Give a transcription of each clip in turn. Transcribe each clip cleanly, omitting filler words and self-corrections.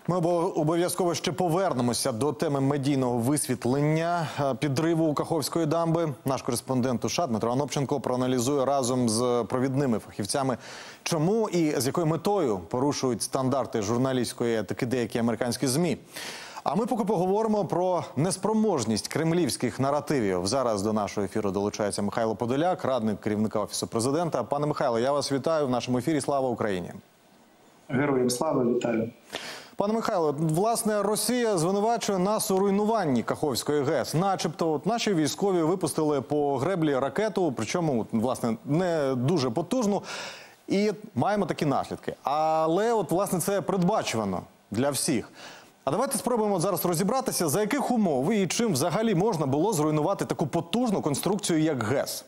Ми обов'язково ще повернемося до теми медійного висвітлення підриву Каховської дамби. Наш кореспондент у США Дмитро Анопченко проаналізує разом з провідними фахівцями, чому і з якою метою порушують стандарти журналістської етики деякі американські ЗМІ. А ми поки поговоримо про неспроможність кремлівських наративів. Зараз до нашого ефіру долучається Михайло Подоляк, радник керівника Офісу Президента. Пане Михайло, я вас вітаю в нашому ефірі. Слава Україні! Героям слава, вітаю! Пане Михайло, власне, Росія звинувачує нас у руйнуванні Каховської ГЕС. Начебто, наші військові випустили по греблі ракету, причому, власне, не дуже потужну, і маємо такі наслідки. Але, власне, це передбачувано для всіх. А давайте спробуємо зараз розібратися, за яких умов і чим взагалі можна було зруйнувати таку потужну конструкцію, як ГЕС.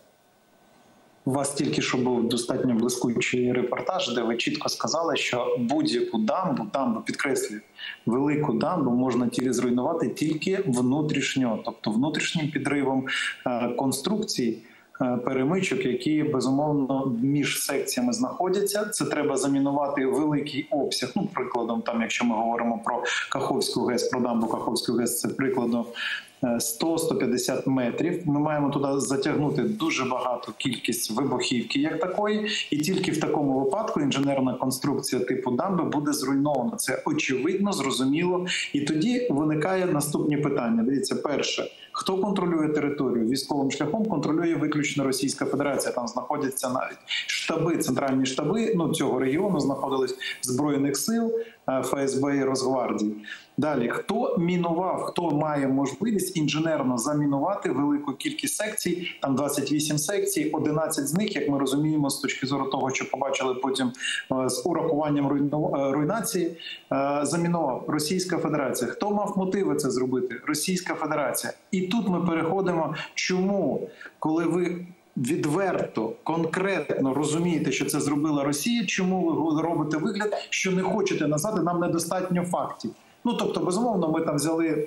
У вас тільки що був достатньо блискучий репортаж, де ви чітко сказали, що будь-яку дамбу, підкреслюю, велику дамбу можна зруйнувати тільки внутрішньо, тобто внутрішнім підривом конструкцій, перемичок, які, безумовно, між секціями знаходяться. Це треба замінувати великий обсяг. Ну, прикладом, там, якщо ми говоримо про Каховську ГЕС, про дамбу Каховську ГЕС, це прикладом 100-150 метрів. Ми маємо туди затягнути дуже багато кількість вибухівки як такої, і тільки в такому випадку інженерна конструкція типу дамби буде зруйнована. Це очевидно, зрозуміло. І тоді виникає наступні питання. Дивіться, перше, хто контролює територію? Військовим шляхом контролює виключно Російська Федерація. Там знаходяться навіть штаби, центральні штаби цього регіону, знаходились Збройних сил, ФСБ і Росгвардії. Далі, хто мінував, хто має можливість інженерно замінувати велику кількість секцій, там 28 секцій, 11 з них, як ми розуміємо, з точки зору того, що побачили потім з урахуванням руйнації, замінував Російська Федерація. Хто мав мотиви це зробити? Російська Федерація. І тут ми переходимо, чому, коли ви відверто, конкретно розумієте, що це зробила Росія, чому ви робите вигляд, що не хочете назвати, нам недостатньо фактів. Ну, тобто, безумовно, ми там взяли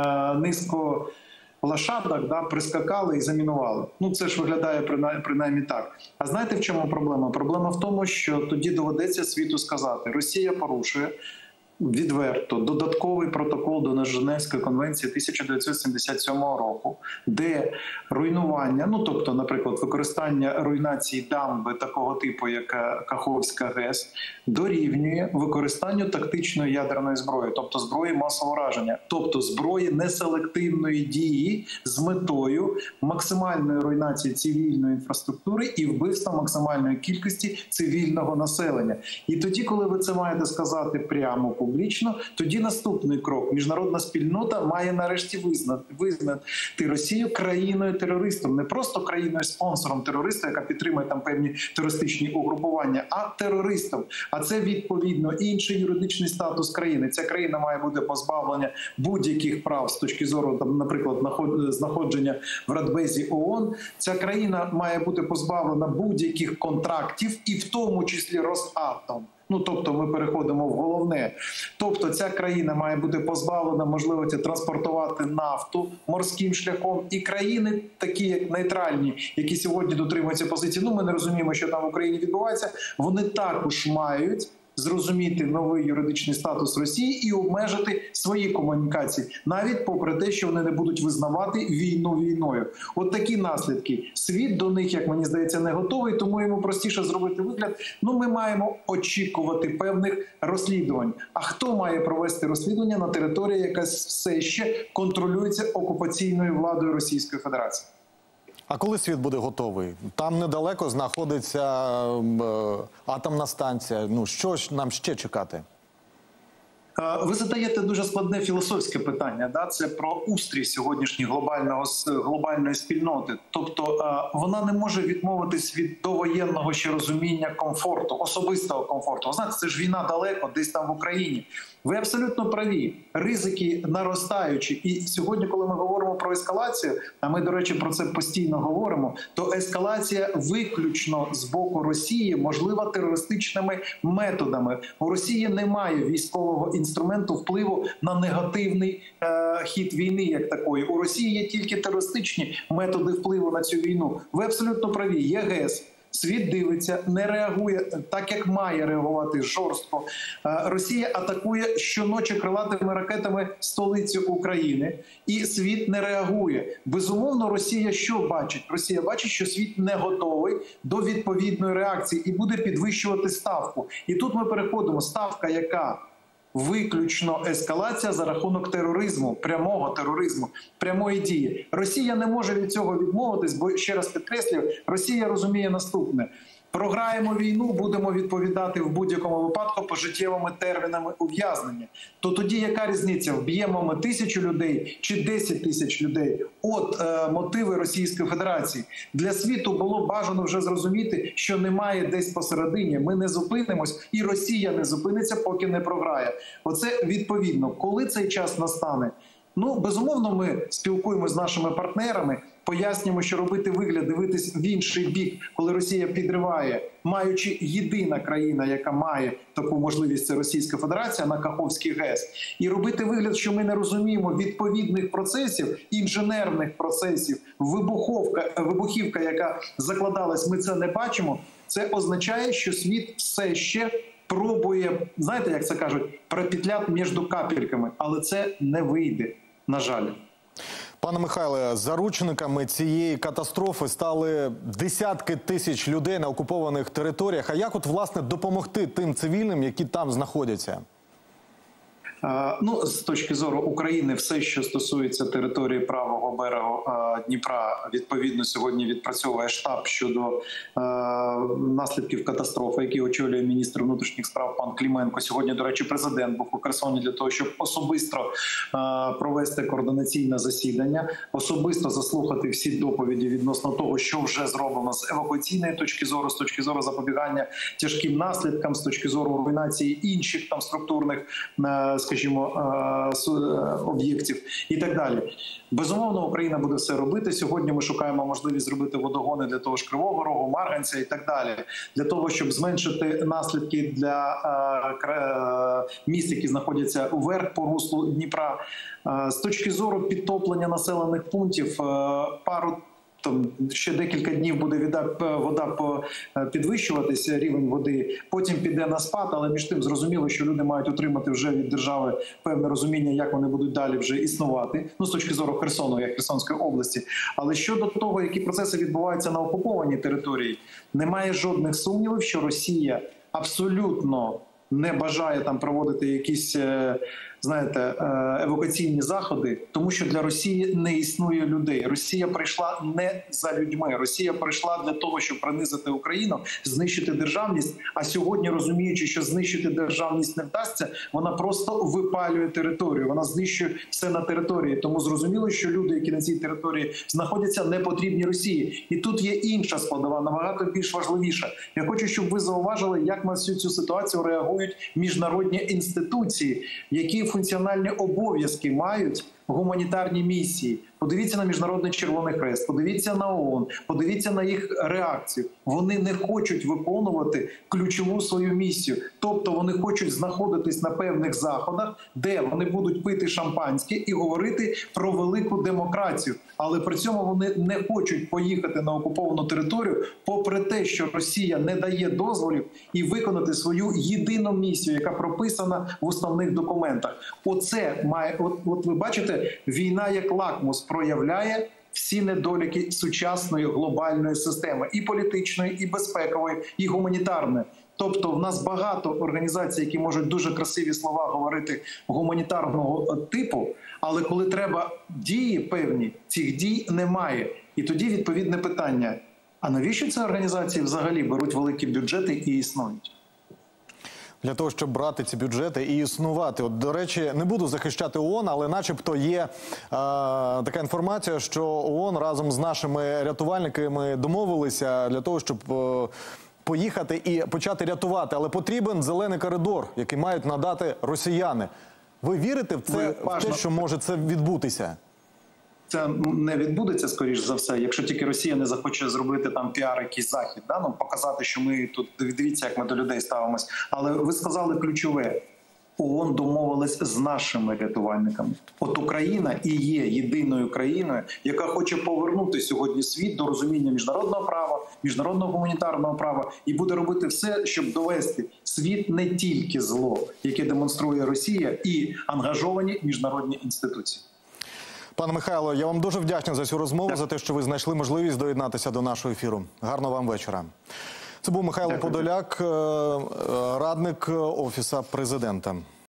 низку лошадок, прискакали і замінували. Ну, це ж виглядає принаймні так. А знаєте, в чому проблема? Проблема в тому, що тоді доведеться світу сказати, Росія порушує відверто додатковий протокол до Женевської конвенції 1977 року, де руйнування, тобто, наприклад, використання руйнації дамби такого типу, як Каховська ГЕС, дорівнює використанню тактичної ядерної зброї, тобто зброї масового ураження, тобто зброї неселективної дії з метою максимальної руйнації цивільної інфраструктури і вбивства максимальної кількості цивільного населення. І тоді, коли ви це маєте сказати прямо, публічно, тоді наступний крок. Міжнародна спільнота має нарешті визнати Росію країною-терористом. Не просто країною-спонсором терориста, яка підтримує там певні терористичні угрупування, а терористом. А це, відповідно, інший юридичний статус країни. Ця країна має бути позбавлена будь-яких прав з точки зору, там, наприклад, знаходження в Радбезі ООН. Ця країна має бути позбавлена будь-яких контрактів, і в тому числі Росатом. Тобто ми переходимо в головне. Тобто ця країна має бути позбавлена можливості транспортувати нафту морським шляхом. І країни, такі як нейтральні, які сьогодні дотримуються позиції, ми не розуміємо, що там в Україні відбувається, вони також мають зрозуміти новий юридичний статус Росії і обмежити свої комунікації, навіть попри те, що вони не будуть визнавати війну війною. От такі наслідки. Світ до них, як мені здається, не готовий, тому йому простіше зробити вигляд. Ми маємо очікувати певних розслідувань. А хто має провести розслідування на території, яка все ще контролюється окупаційною владою Російської Федерації? А коли світ буде готовий? Там недалеко знаходиться атомна станція. Що нам ще чекати? Ви задаєте дуже складне філософське питання. Це про устрій сьогоднішньої глобальної спільноти. Тобто вона не може відмовитись від довоєнного ще розуміння комфорту, особистого комфорту. Ви знаєте, це ж війна далеко, десь там в Україні. Ви абсолютно праві. Ризики наростаючі. І сьогодні, коли ми говоримо про ескалацію, а ми, до речі, про це постійно говоримо, то ескалація виключно з боку Росії можлива терористичними методами. У Росії немає військового інструменту впливу на негативний хід війни як такої. У Росії є тільки терористичні методи впливу на цю війну. Ви абсолютно праві. Є ГЕС. Світ дивиться, не реагує так, як має реагувати, жорстко. Росія атакує щоночі крилатими ракетами столицю України, і світ не реагує. Безумовно, Росія що бачить? Росія бачить, що світ не готовий до відповідної реакції і буде підвищувати ставку. І тут ми переходимо. Ставка, яка? Виключно ескалація за рахунок тероризму, прямого тероризму, прямої дії. Росія не може від цього відмовитись, бо, ще раз підкреслюю, Росія розуміє наступне. Програємо війну, будемо відповідати в будь-якому випадку пожиттєвими термінами ув'язнення. То тоді яка різниця? Вб'ємо ми 1000 людей чи 10 тисяч людей? От мотиви Російської Федерації. Для світу було бажано вже зрозуміти, що немає десь посередині. Ми не зупинимось, і Росія не зупиниться, поки не програє. Оце відповідно. Коли цей час настане? Ну, безумовно, ми спілкуємося з нашими партнерами, пояснюємо, що робити вигляд, дивитись в інший бік, коли Росія підриває, маючи єдина країна, яка має таку можливість, це Російська Федерація на Каховський ГЕС, і робити вигляд, що ми не розуміємо відповідних процесів, інженерних процесів, вибухівка, яка закладалась, ми це не бачимо, це означає, що світ все ще пробує, знаєте, як це кажуть, пропетляти між капельками, але це не вийде, на жаль. Пане Михайле, заручниками цієї катастрофи стали десятки тисяч людей на окупованих територіях. А як от, власне, допомогти тим цивільним, які там знаходяться? Ну, з точки зору України, все, що стосується території правого берегу Дніпра, відповідно, сьогодні відпрацьовує штаб щодо наслідків катастрофи, який очолює міністр внутрішніх справ пан Клименко. Сьогодні, до речі, президент був у Херсоні для того, щоб особисто провести координаційне засідання, особисто заслухати всі доповіді відносно того, що вже зроблено з евакуаційної точки зору, з точки зору запобігання тяжким наслідкам, з точки зору руйнації інших там структурних, скажімо, об'єктів і так далі. Безумовно, Україна буде все робити. Сьогодні ми шукаємо можливість зробити водогони для того ж Кривого Рогу, Марганця і так далі. Для того, щоб зменшити наслідки для міст, які знаходяться вверх по руслу Дніпра. З точки зору підтоплення населених пунктів, ще декілька днів буде вода підвищуватися, рівень води, потім піде на спад, але між тим зрозуміло, що люди мають отримати вже від держави певне розуміння, як вони будуть далі вже існувати, ну, з точки зору Херсону, як Херсонської області. Але щодо того, які процеси відбуваються на окупованій території, немає жодних сумнівів, що Росія абсолютно не бажає там проводити якісь, знаєте, евакуаційні заходи, тому що для Росії не існує людей. Росія прийшла не за людьми. Росія прийшла для того, щоб принизити Україну, знищити державність. А сьогодні, розуміючи, що знищити державність не вдасться, вона просто випалює територію. Вона знищує все на території. Тому зрозуміло, що люди, які на цій території знаходяться, не потрібні Росії. І тут є інша складова, набагато більш важливіша. Я хочу, щоб ви зауважили, як на всю цю ситуацію реагують міжнародні інституції, які функціональні обов'язки мають гуманітарні місії. Подивіться на Міжнародний Червоний Хрест, подивіться на ООН, подивіться на їх реакцію. Вони не хочуть виконувати ключову свою місію. Тобто вони хочуть знаходитись на певних заходах, де вони будуть пити шампанське і говорити про велику демократію. Але при цьому вони не хочуть поїхати на окуповану територію, попри те, що Росія не дає дозволів і виконати свою єдину місію, яка прописана в основних документах. Оце має, от ви бачите, війна як лакмус проявляє всі недоліки сучасної глобальної системи, і політичної, і безпекової, і гуманітарної. Тобто в нас багато організацій, які можуть дуже красиві слова говорити гуманітарного типу, але коли треба дії певні, цих дій немає. І тоді відповідне питання, а навіщо ці організації взагалі беруть великі бюджети і існують? Для того, щоб брати ці бюджети і існувати. От, до речі, не буду захищати ООН, але начебто є така інформація, що ООН разом з нашими рятувальниками домовилися для того, щоб поїхати і почати рятувати. Але потрібен зелений коридор, який мають надати росіяни. Ви вірите в це, в те, що може це відбутися? Це не відбудеться, скоріш за все, якщо тільки Росія не захоче зробити там піар, якийсь захід, да? Ну, показати, що ми тут, дивіться, як ми до людей ставимось. Але ви сказали ключове. ООН домовилась з нашими рятувальниками. От Україна і є єдиною країною, яка хоче повернути сьогодні світ до розуміння міжнародного права, міжнародного гуманітарного права і буде робити все, щоб довести світ не тільки зло, яке демонструє Росія, і ангажовані міжнародні інституції. Пане Михайло, я вам дуже вдячний за цю розмову, за те, що ви знайшли можливість доєднатися до нашого ефіру. Гарного вам вечора. Це був Михайло Подоляк, радник Офісу Президента.